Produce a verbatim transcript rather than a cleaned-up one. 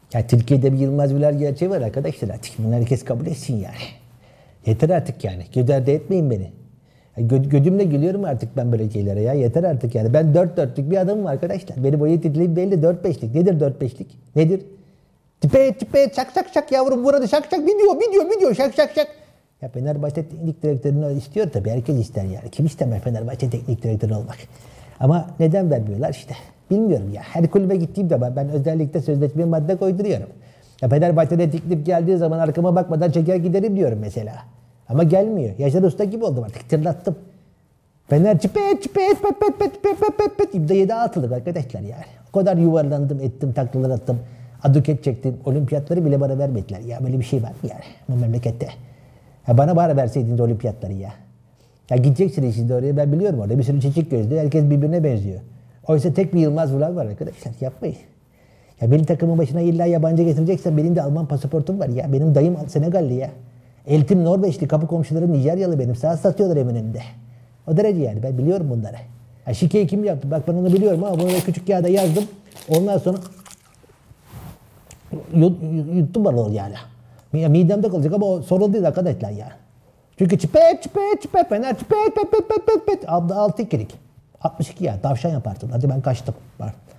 Ya Türkiye'de bir Yılmaz Vural gerçeği var arkadaşlar artık. Bunu herkes kabul etsin yani. Yeter artık yani. Göz ardı etmeyin beni. Ya gö- gözümle gülüyorum artık ben böyle şeylere ya. Yeter artık yani. Ben dört dörtlük bir adamım arkadaşlar. Benim boyu titreğim belli dört beşlik. Nedir dört beşlik? Nedir? Tipe tipe çak çak çak yavrum burada şak şak video video video şak şak şak. Ya Fenerbahçe teknik direktörünü istiyor tabii. Herkes ister yani. Kim istemez Fenerbahçe teknik direktörü olmak. Ama neden vermiyorlar işte. Bilmiyorum ya. Her kulübe gittiğim zaman ben özellikle sözleşmeye madde koyduruyorum. Ya Fenerbahçe'de teklif geldiği zaman arkama bakmadan çeker giderim diyorum mesela. Ama gelmiyor. Yaşar Usta gibi oldum artık. Tırlattım. Fener çipet çipet pet pet pet pet pet pet pet İbde yedi atıldık arkadaşlar yani. O kadar yuvarlandım ettim taklalar attım. Aduket çektim. Olimpiyatları bile bana vermediler. Ya böyle bir şey var mı yani bu memlekette? Ya bana bana verseydiniz olimpiyatları ya. Ya gideceksiniz şimdi oraya ben biliyorum orada bir sürü çiçek gözlü. Herkes birbirine benziyor. Oysa tek bir Yılmaz Vural var arkadaşlar. Yapmayın. Ya benim takımın başına illa yabancı getireceksen benim de Alman pasaportum var ya. Benim dayım Senegalli ya. Eltim Norveçli, kapı komşularım Nijeryalı benim. Saat satıyorlar emin önünde. O derece yani ben biliyorum bunları. Ya şikeyi kim yaptı? Bak ben onu biliyorum ama bunu da küçük kağıda yazdım. Ondan sonra yut, yuttum bana yani. Ya midemde kalacak ama o sorun değil arkadaşlar ya. Çünkü çipet çipet çipet Fener çipet pet pet pet pet pet altı ikilik. altmış iki ya tavşan yaparsın. Hadi ben kaçtım. Var.